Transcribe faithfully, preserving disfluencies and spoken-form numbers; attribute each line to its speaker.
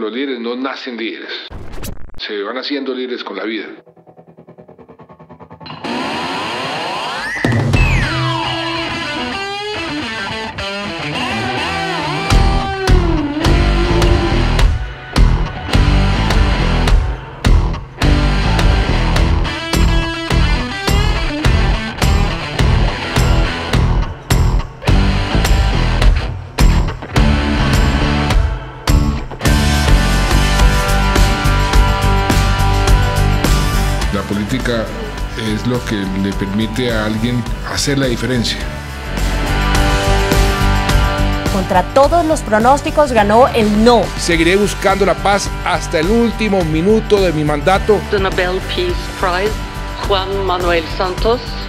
Speaker 1: los líderes no nacen líderes, se van haciendo líderes con la vida. La política es lo que le permite a alguien hacer la diferencia.
Speaker 2: Contra todos los pronósticos ganó el no.
Speaker 3: Seguiré buscando la paz hasta el último minuto de mi mandato.
Speaker 4: The Nobel Peace Prize, Juan Manuel Santos.